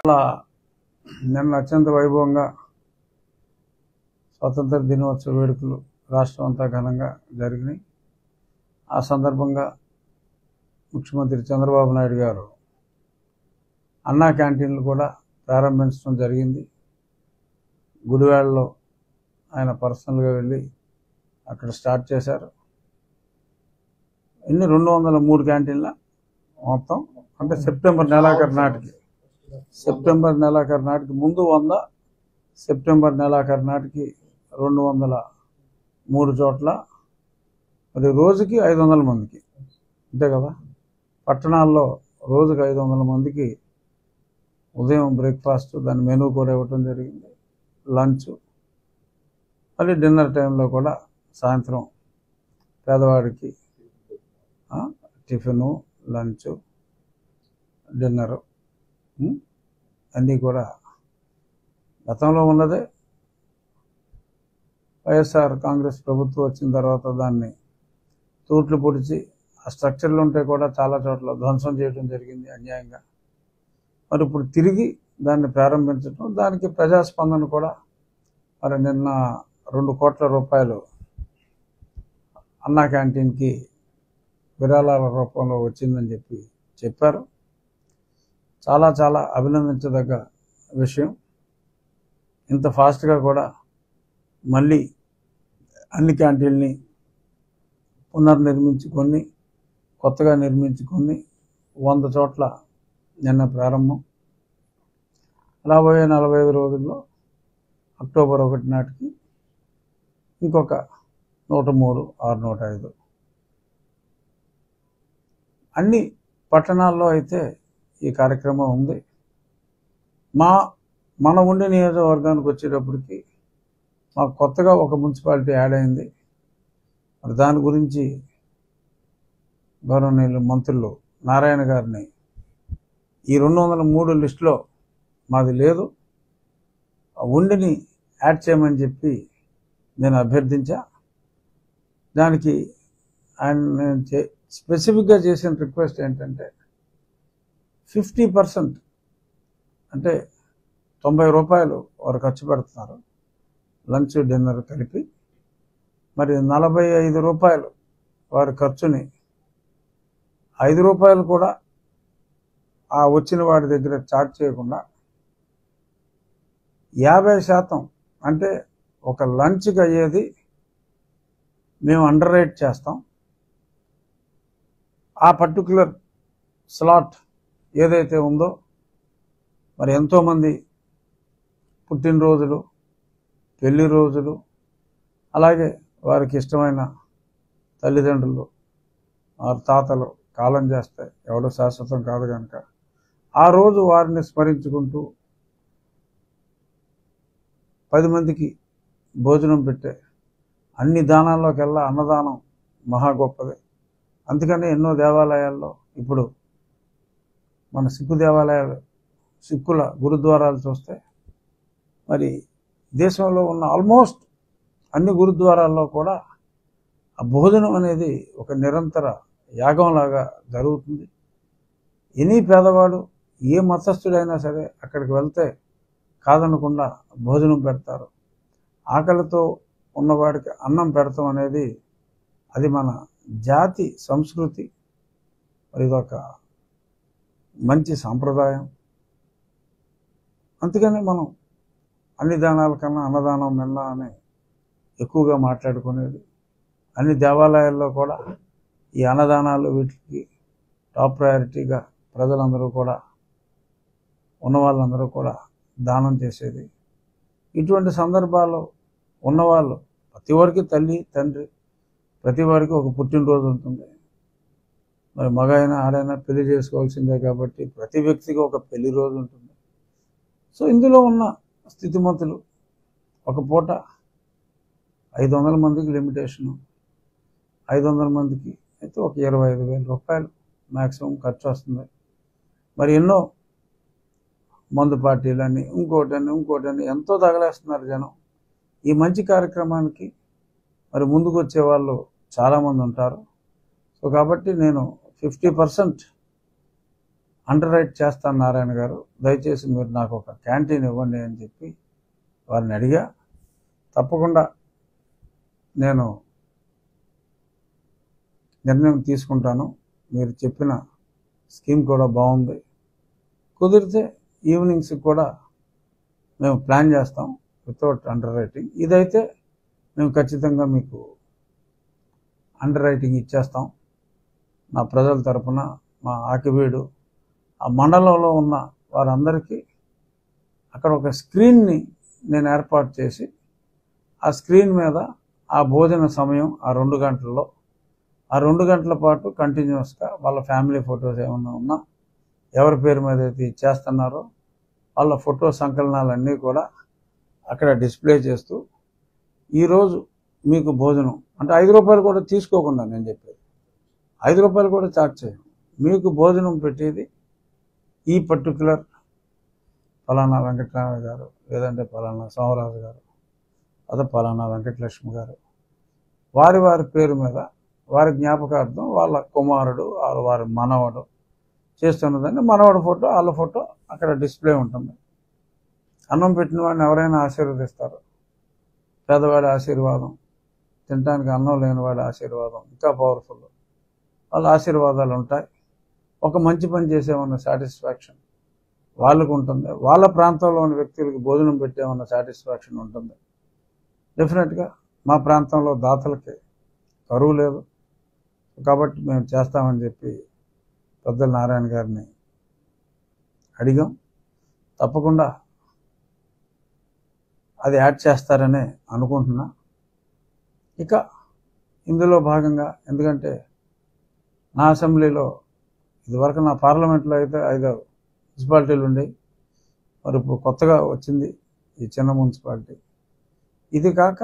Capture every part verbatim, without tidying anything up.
నిన్న అత్యంత వైభవంగా స్వతంత్ర దినోత్సవ వేడుకలు రాష్ట్రం అంతా ఘనంగా జరిగినాయి. ఆ సందర్భంగా ముఖ్యమంత్రి చంద్రబాబు నాయుడు గారు అన్నా క్యాంటీన్లు కూడా ప్రారంభించడం జరిగింది. గుడివాడలో ఆయన పర్సనల్గా వెళ్ళి అక్కడ స్టార్ట్ చేశారు. ఇన్ని రెండు వందల మూడు క్యాంటీన్ల మొత్తం అంటే సెప్టెంబర్ నెలాఖరు నాటికి సెప్టెంబర్ నెలాఖరు నాటికి ముందు వంద సెప్టెంబర్ నెలాఖరు నాటికి రెండు వందల మూడు చోట్ల మరి రోజుకి ఐదు వందల మందికి అంతే కదా. పట్టణాల్లో రోజుకి ఐదు వందల మందికి ఉదయం బ్రేక్ఫాస్ట్ దాని మెనూ కూడా ఇవ్వటం జరిగింది. లంచ్ మళ్ళీ డిన్నర్ టైంలో కూడా సాయంత్రం పేదవాడికి టిఫిను లంచ్ డిన్నరు అన్నీ కూడా గతంలో ఉన్నదే. వైఎస్ఆర్ కాంగ్రెస్ ప్రభుత్వం వచ్చిన తర్వాత దాన్ని తూట్లు పొడిచి ఆ స్ట్రక్చర్లు ఉంటే కూడా చాలా చోట్ల ధ్వంసం చేయడం జరిగింది అన్యాయంగా. మరి ఇప్పుడు తిరిగి దాన్ని ప్రారంభించడం, దానికి ప్రజాస్పందన కూడా మరి నిన్న రెండు కోట్ల రూపాయలు అన్నా క్యాంటీన్కి విరాళాల రూపంలో వచ్చిందని చెప్పి చెప్పారు. చాలా చాలా అభినందించదగ్గ విషయం. ఇంత ఫాస్ట్గా కూడా మళ్ళీ అన్ని క్యాంటీన్ని పునర్నిర్మించుకొని కొత్తగా నిర్మించుకొని వంద చోట్ల నిన్న ప్రారంభం. రాబోయే నలభై ఐదు రోజుల్లో అక్టోబర్ ఒకటి నాటికి ఇంకొక నూట మూడు ఆరు నూట ఐదు అన్ని పట్టణాల్లో అయితే ఈ కార్యక్రమం ఉంది. మా మన ఉండి నియోజకవర్గానికి వచ్చేటప్పటికి మాకు కొత్తగా ఒక మున్సిపాలిటీ యాడ్ అయింది. మరి దాని గురించి గౌరవనీయులు మంత్రులు నారాయణ గారిని ఈ రెండు వందల మూడు లిస్టులో మాది లేదు, ఉండిని యాడ్ చేయమని చెప్పి నేను అభ్యర్థించా. దానికి ఆయన నేను చే స్పెసిఫిక్గా చేసిన రిక్వెస్ట్ ఏంటంటే ఫిఫ్టీ పర్సెంట్ అంటే తొంభై రూపాయలు వారు ఖర్చు పెడుతున్నారు లంచ్ డిన్నర్ కలిపి. మరి నలభై ఐదు రూపాయలు వారి ఖర్చుని ఐదు రూపాయలు కూడా ఆ వచ్చిన వాడి దగ్గర చార్జ్ చేయకుండా యాభై శాతం అంటే ఒక లంచ్కి అయ్యేది మేము అండర్ రేట్ చేస్తాం. ఆ పర్టికులర్ స్లాట్ ఏదైతే ఉందో మరి ఎంతోమంది పుట్టినరోజులు పెళ్లి రోజులు అలాగే వారికి ఇష్టమైన తల్లిదండ్రులు వారి తాతలు కాలం చేస్తే ఎవడో శాశ్వతం కాదు కనుక ఆ రోజు వారిని స్మరించుకుంటూ పది మందికి భోజనం పెట్టే అన్ని దానాల్లోకెల్లా అన్నదానం మహా గొప్పదే. అందుకని ఎన్నో దేవాలయాల్లో ఇప్పుడు మన సిక్కు దేవాలయాలు సిక్కుల గురుద్వారాలు చూస్తే మరి దేశంలో ఉన్న ఆల్మోస్ట్ అన్ని గురుద్వారాల్లో కూడా ఆ భోజనం అనేది ఒక నిరంతర యాగంలాగా జరుగుతుంది. ఎనీ పేదవాడు ఏ మతస్థుడైనా సరే అక్కడికి వెళ్తే కాదనకుండా భోజనం పెడతారు. ఆకలితో ఉన్నవాడికి అన్నం పెడతాం అనేది అది మన జాతి సంస్కృతి. మరి ఇదొక మంచి సాంప్రదాయం. అందుకని మనం అన్ని దానాల కన్నా అన్నదానం మిన్న అని ఎక్కువగా మాట్లాడుకునేది. అన్ని దేవాలయాల్లో కూడా ఈ అన్నదానాలు వీటికి టాప్ ప్రయారిటీగా ప్రజలందరూ కూడా ఉన్న వాళ్ళందరూ కూడా దానం చేసేది. ఇటువంటి సందర్భాల్లో ఉన్నవాళ్ళు ప్రతి వాడికి తల్లి తండ్రి ప్రతి వాడికి ఒక పుట్టినరోజు ఉంటుంది. మరి మగ అయినా ఆడైనా పెళ్లి చేసుకోవాల్సిందే కాబట్టి ప్రతి వ్యక్తికి ఒక పెళ్లి రోజు ఉంటుంది. సో ఇందులో ఉన్న స్థితిమంతులు ఒక పూట ఐదు వందల మందికి లిమిటేషను, ఐదు వందల మందికి అయితే ఒక ఇరవై ఐదు వేల రూపాయలు మ్యాక్సిమం ఖర్చు వస్తుంది. మరి ఎన్నో మందు పార్టీలని ఇంకోటని ఇంకోటని ఎంతో తగలేస్తున్నారు జనం. ఈ మంచి కార్యక్రమానికి మరి ముందుకు వచ్చే వాళ్ళు చాలామంది ఉంటారు. సో కాబట్టి నేను ఫిఫ్టీ పర్సెంట్ అండర్ రైట్ చేస్తాను నారాయణ గారు, దయచేసి మీరు నాకు ఒక క్యాంటీన్ ఇవ్వండి అని చెప్పి వారిని అడిగా. తప్పకుండా నేను నిర్ణయం తీసుకుంటాను, మీరు చెప్పిన స్కీమ్ కూడా బాగుంది, కుదిరితే ఈవినింగ్స్కి కూడా మేము ప్లాన్ చేస్తాం వితౌట్ అండర్ రైటింగ్. ఇదైతే మేము ఖచ్చితంగా మీకు అండర్ రైటింగ్ ఇచ్చేస్తాం. నా ప్రజల తరపున మా ఆకివీడు ఆ మండలంలో ఉన్న వారందరికీ అక్కడ ఒక స్క్రీన్ని నేను ఏర్పాటు చేసి ఆ స్క్రీన్ మీద ఆ భోజన సమయం ఆ రెండు గంటల్లో ఆ రెండు గంటల పాటు కంటిన్యూస్గా వాళ్ళ ఫ్యామిలీ ఫొటోస్ ఏమన్నా ఉన్నా, ఎవరి పేరు మీద అయితే ఇచ్చేస్తున్నారో వాళ్ళ ఫోటో సంకలనాలన్నీ కూడా అక్కడ డిస్ప్లే చేస్తూ, ఈరోజు మీకు భోజనం అంటే ఐదు రూపాయలు కూడా తీసుకోకుండా, నేను చెప్పేది ఐదు రూపాయలు కూడా చార్జ్ చేయం, మీకు భోజనం పెట్టేది ఈ పర్టికులర్ ఫలానా వెంకటరామయ్య గారు, లేదంటే ఫలానా సోమరాజు గారు, అదే ఫలానా వెంకటలక్ష్మి గారు, వారి వారి పేరు మీద వారి జ్ఞాపకార్థం వాళ్ళ కుమారుడు వారి మనవడు చేస్తున్నదని మనవడు ఫోటో వాళ్ళ ఫోటో అక్కడ డిస్ప్లే ఉంటుంది. అన్నం పెట్టిన వాడిని ఎవరైనా ఆశీర్వదిస్తారు. పేదవాడి ఆశీర్వాదం, తినడానికి అన్నం లేని వాడి ఆశీర్వాదం ఇంకా పవర్ఫుల్. వాళ్ళ ఆశీర్వాదాలు ఉంటాయి. ఒక మంచి పని చేసేమన్న సాటిస్ఫాక్షన్ వాళ్ళకు ఉంటుంది. వాళ్ళ ప్రాంతంలోని వ్యక్తులకి భోజనం పెట్టేమన్న సాటిస్ఫాక్షన్ ఉంటుంది. డెఫినెట్గా మా ప్రాంతంలో దాతలకి కరువు లేదు కాబట్టి మేము చేస్తామని చెప్పి పెద్దల నారాయణ గారిని అడిగాం. తప్పకుండా అది యాడ్ చేస్తారనే అనుకుంటున్నా. ఇక ఇందులో భాగంగా, ఎందుకంటే నా అసెంబ్లీలో ఇదివరకు నా పార్లమెంట్లో అయితే ఐదు మున్సిపాలిటీలు ఉండేవి, మరి ఇప్పుడు కొత్తగా వచ్చింది ఈ చిన్న మున్సిపాలిటీ. ఇది కాక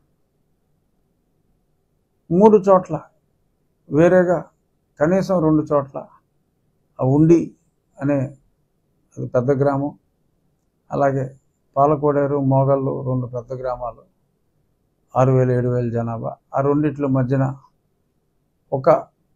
మూడు చోట్ల వేరేగా కనీసం రెండు చోట్ల ఆ ఉండి అనే అది పెద్ద గ్రామం, అలాగే పాలకోడేరు, మోగళ్ళు రెండు పెద్ద గ్రామాలు, ఆరు వేల ఏడు వేల జనాభా. ఆ రెండిట్ల మధ్యన ఒక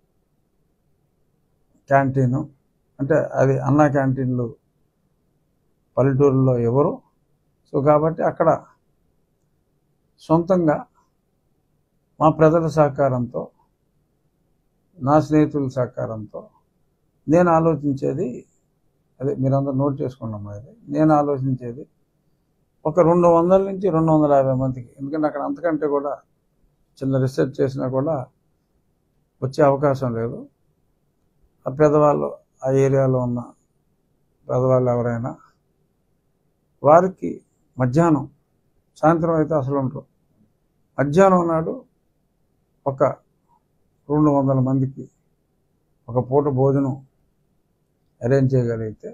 క్యాంటీను, అంటే అది అన్నా క్యాంటీన్లు పల్లెటూరులో ఎవరు. సో కాబట్టి అక్కడ సొంతంగా మా ప్రజల సహకారంతో, నా స్నేహితుల సహకారంతో నేను ఆలోచించేది అదే, మీరందరూ నోట్ చేసుకున్నాం. అది నేను ఆలోచించేది ఒక రెండు వందల నుంచి రెండు వందల యాభై మందికి, ఎందుకంటే అక్కడ అంతకంటే కూడా చిన్న రీసెర్చ్ చేసినా కూడా వచ్చే అవకాశం లేదు. ఆ పేదవాళ్ళు, ఆ ఏరియాలో ఉన్న పేదవాళ్ళు ఎవరైనా, వారికి మధ్యాహ్నం, సాయంత్రం అయితే అసలు ఉంటారు, మధ్యాహ్నం నాడు ఒక రెండు వందల మందికి ఒక పూట భోజనం అరేంజ్ చేయగలిగితే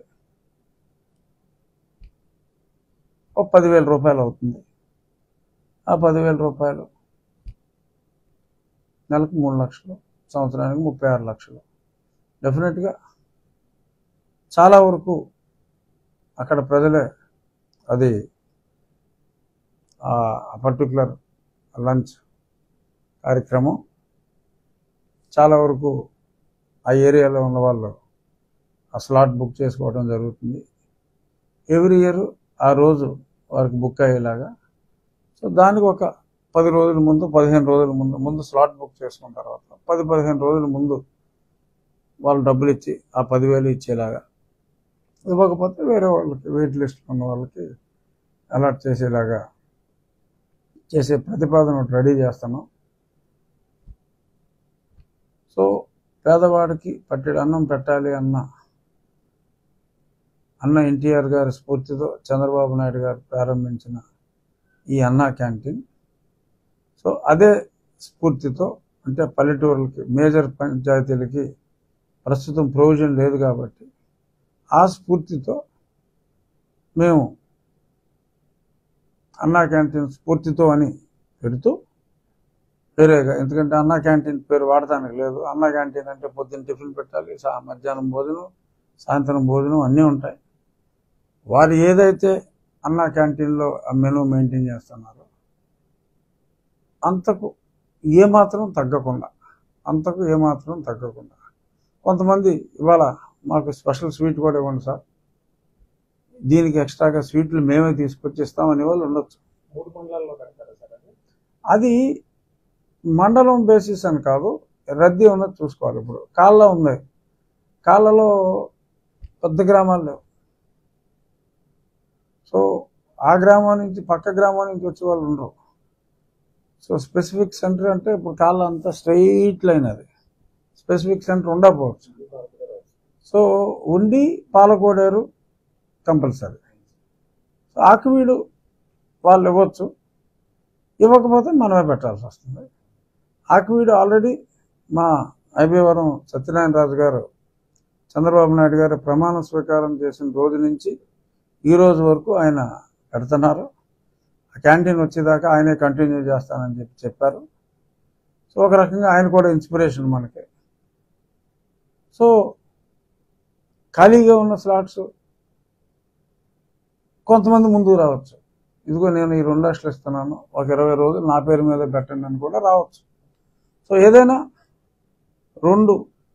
ఒక పదివేల రూపాయలు అవుతుంది. ఆ పదివేల రూపాయలు నెలకు మూడు లక్షలు, సంవత్సరానికి ముప్పై ఆరు లక్షలు. డెఫినెట్గా చాలా వరకు అక్కడ ప్రజలే అది ఆ పర్టికులర్ లంచ్ కార్యక్రమం చాలా వరకు ఆ ఏరియాలో ఉన్న వాళ్ళు ఆ స్లాట్ బుక్ చేసుకోవడం జరుగుతుంది. ఎవ్రీ ఇయర్ ఆ రోజు వారికి బుక్ అయ్యేలాగా. సో దానికి ఒక పది రోజుల ముందు, పదిహేను రోజుల ముందు ముందు స్లాట్ బుక్ చేసుకున్న తర్వాత పది పదిహేను రోజుల ముందు వాళ్ళు డబ్బులు ఇచ్చి ఆ పదివేలు ఇచ్చేలాగా, ఇవ్వకపోతే వేరే వాళ్ళకి, వెయిట్ లిస్ట్ ఉన్న వాళ్ళకి అలాట్ చేసేలాగా చేసే ప్రతిపాదన రెడీ చేస్తాను. సో పేదవాడికి పట్టెడు అన్నం పెట్టాలి అన్న అన్న ఎన్టీఆర్ గారి స్ఫూర్తితో చంద్రబాబు నాయుడు గారు ప్రారంభించిన ఈ అన్నా క్యాంటీన్, సో అదే స్ఫూర్తితో, అంటే పల్లెటూరులకి, మేజర్ పంచాయతీలకి ప్రస్తుతం ప్రొవిజన్ లేదు కాబట్టి ఆ స్ఫూర్తితో మేము అన్నా క్యాంటీన్ స్ఫూర్తితో అని పెడుతూ వేరేగా, ఎందుకంటే అన్నా క్యాంటీన్ పేరు వాడటానికి లేదు. అన్నా క్యాంటీన్ అంటే పొద్దున్న టిఫిన్ పెట్టాలి, సా మధ్యాహ్నం భోజనం, సాయంత్రం భోజనం అన్నీ ఉంటాయి. వారు ఏదైతే అన్నా క్యాంటీన్లో ఆ మెనూ మెయింటైన్ చేస్తున్నారో అంతకు ఏమాత్రం తగ్గకుండా, అంతకు ఏమాత్రం తగ్గకుండా కొంతమంది ఇవాళ మాకు స్పెషల్ స్వీట్ కూడా ఇవ్వండి సార్, దీనికి ఎక్స్ట్రాగా స్వీట్లు మేమే తీసుకొచ్చి ఇస్తామని వాళ్ళు ఉండొచ్చు. మూడు మండలాల్లో పెడతారా సార్ అది? అది మండలం బేసిస్ అని కాదు, రద్దీ ఉన్నది చూసుకోవాలి. ఇప్పుడు కాళ్ళ ఉంది, కాళ్ళలో పెద్ద గ్రామాలు లేవు. సో ఆ గ్రామం నుంచి పక్క గ్రామం నుంచి వచ్చే వాళ్ళు ఉండరు. సో స్పెసిఫిక్ సెంటర్ అంటే ఇప్పుడు కాళ్ళ అంతా స్ట్రైట్ లైన్, అది స్పెసిఫిక్ సెంటర్ ఉండకపోవచ్చు. So Undi Palakoderu compulsory. So Akividu వాళ్ళు ఇవ్వచ్చు, ఇవ్వకపోతే మనమే పెట్టాల్సి వస్తుంది. ఆకువీడు ఆల్రెడీ మా ఐబీవరం సత్యనారాయణ రాజు గారు చంద్రబాబు నాయుడు గారు ప్రమాణ స్వీకారం చేసిన రోజు నుంచి ఈ రోజు వరకు ఆయన పెడుతున్నారు. ఆ క్యాంటీన్ వచ్చేదాకా ఆయనే కంటిన్యూ చేస్తానని చెప్పి చెప్పారు. సో ఒక రకంగా ఆయన కూడా ఇన్స్పిరేషన్ మనకి. సో ఖాళీగా ఉన్న స్లాట్స్ కొంతమంది ముందుకు రావచ్చు. ఇదిగో నేను ఈ రెండు లక్షలు ఇస్తున్నాను, ఒక ఇరవై రోజులు నా పేరు మీద పెట్టండి అని కూడా రావచ్చు. సో ఏదైనా రెండు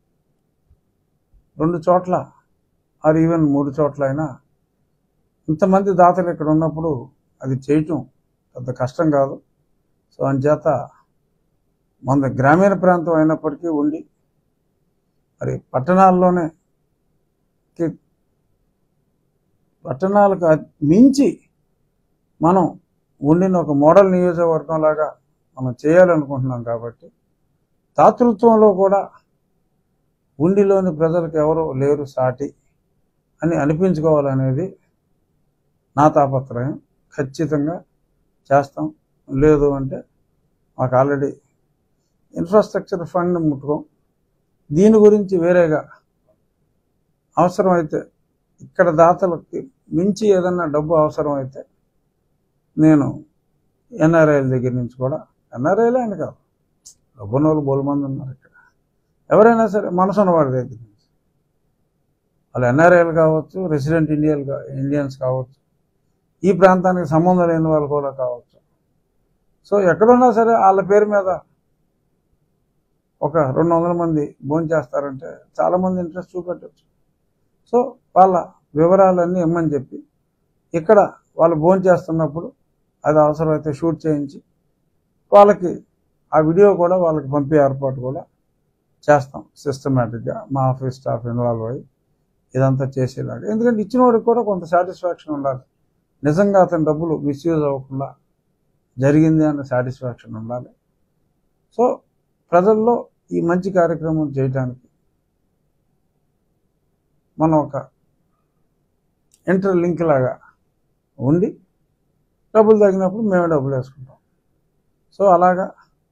రెండు చోట్ల ఆర్ ఈవెన్ మూడు చోట్ల అయినా ఇంతమంది దాతలు ఇక్కడ ఉన్నప్పుడు అది చేయటం పెద్ద కష్టం కాదు. సో అంచేత మన గ్రామీణ ప్రాంతం అయినప్పటికీ ఉండి మరి పట్టణాల్లోనే పట్టణాలకు మించి మనం ఉండిన ఒక మోడల్ నియోజకవర్గం లాగా మనం చేయాలనుకుంటున్నాం. కాబట్టి దాతృత్వంలో కూడా ఉండిలోని ప్రజలకు ఎవరు లేరు సాటి అని అనిపించుకోవాలనేది నా తాపత్రయం. ఖచ్చితంగా చేస్తాం. లేదు అంటే మాకు ఆల్రెడీ ఇన్ఫ్రాస్ట్రక్చర్ ఫండ్ ముట్టుకోం. దీని గురించి వేరేగా అవసరమైతే ఇక్కడ దాతలకి మించి ఏదన్నా డబ్బు అవసరమైతే నేను ఎన్ఆర్ఐల దగ్గర నుంచి కూడా, ఎన్ఆర్ఐలే అని కాదు, డబ్బున్న వాళ్ళు బోలు మంది ఉన్నారు ఇక్కడ, ఎవరైనా సరే మనసున్న వాడి దగ్గర నుంచి, వాళ్ళు ఎన్ఆర్ఐలు కావచ్చు, రెసిడెంట్ ఇండియన్ ఇండియన్స్ కావచ్చు, ఈ ప్రాంతానికి సంబంధం లేని వాళ్ళు కూడా కావచ్చు. సో ఎక్కడున్నా సరే వాళ్ళ పేరు మీద ఒక రెండు వందల మంది భోజనం చేస్తారంటే చాలామంది ఇంట్రెస్ట్ చూపెట్టచ్చు. సో వాళ్ళ వివరాలన్నీ ఇమ్మని చెప్పి ఇక్కడ వాళ్ళు భోజనం చేస్తున్నప్పుడు అది అవసరమైతే షూట్ చేయించి వాళ్ళకి ఆ వీడియో కూడా వాళ్ళకి పంపే ఏర్పాటు కూడా చేస్తాం సిస్టమేటిక్గా. మా ఆఫీస్ స్టాఫ్ ఇన్వాల్వ్ అయ్యి ఇదంతా చేసేలాగా. ఎందుకంటే ఇచ్చిన వాడికి కూడా కొంత సాటిస్ఫాక్షన్ ఉండాలి. నిజంగా అతని డబ్బులు మిస్యూజ్ అవ్వకుండా జరిగింది అన్న సాటిస్ఫాక్షన్ ఉండాలి. సో ప్రజల్లో ఈ మంచి కార్యక్రమం చేయడానికి మనం ఒక ఇంటర్ లింక్ లాగా ఉండి డబ్బులు తగినప్పుడు మేమే డబ్బులు వేసుకుంటాం. సో అలాగా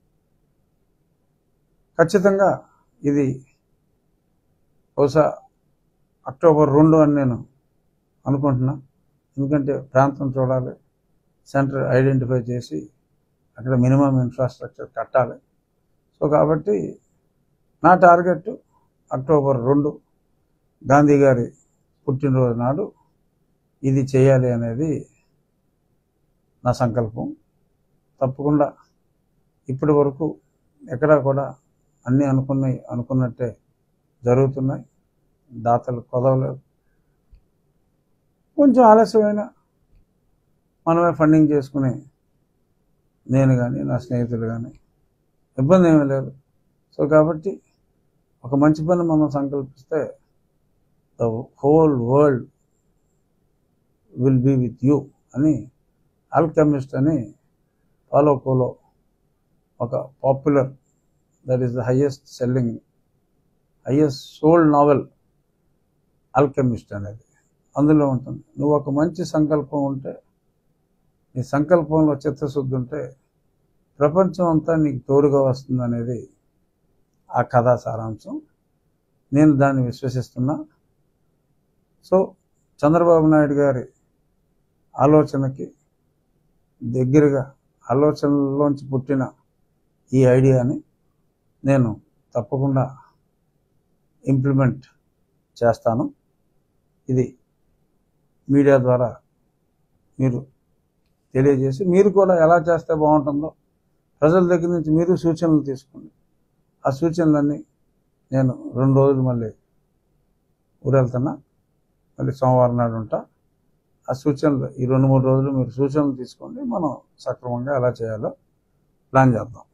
ఖచ్చితంగా ఇది బహుశా అక్టోబర్ రెండు అని నేను అనుకుంటున్నా. ఎందుకంటే ప్రాంతం చూడాలి, సెంటర్ ఐడెంటిఫై చేసి అక్కడ మినిమం ఇన్ఫ్రాస్ట్రక్చర్ కట్టాలి. సో కాబట్టి నా టార్గెట్ అక్టోబర్ రెండు గాంధీ గారి పుట్టినరోజు నాడు ఇది చేయాలి అనేది నా సంకల్పం. తప్పకుండా ఇప్పటి వరకు ఎక్కడా కూడా అన్నీ అనుకున్నాయి అనుకున్నట్టే జరుగుతున్నాయి. దాతలు కొదవలేదు. కొంచెం ఆలస్యమైన మనమే ఫండింగ్ చేసుకుని నేను కానీ నా స్నేహితులు కానీ ఇబ్బంది ఏమీ లేదు. సో కాబట్టి ఒక మంచి పని మనం సంకల్పిస్తే the whole world will be with you అని ఆల్కెమిస్ట్ అని పాలో కోలో ఒక popular, that is the highest selling highest sold novel Alchemist అనేది అందులో ఉంటుంది. నువ్వు ఒక మంచి సంకల్పం ఉంటే, నీ సంకల్పంలో చిత్తశుద్ధి ఉంటే ప్రపంచం అంతా నీకు తోడుగా వస్తుంది అనేది ఆ కథా సారాంశం. నేను దాన్ని విశ్వసిస్తున్నా. సో చంద్రబాబు నాయుడు గారి ఆలోచనకి దగ్గరగా ఆలోచనలోంచి పుట్టిన ఈ ఐడియాని నేను తప్పకుండా ఇంప్లిమెంట్ చేస్తాను. ఇది మీడియా ద్వారా మీరు తెలియజేసి మీరు కూడా ఎలా చేస్తే బాగుంటుందో ప్రజల దగ్గర నుంచి మీరు సూచనలు తీసుకోండి. ఆ సూచనలన్నీ నేను రెండు రోజులు మళ్ళీ ఊరు వెళ్తున్నా, మళ్ళీ సోమవారం నాడు ఉంటా. ఆ సూచనలు ఈ రెండు మూడు రోజులు మీరు సూచనలు తీసుకోండి, మనం సక్రమంగా ఎలా చేయాలో ప్లాన్ చేద్దాం.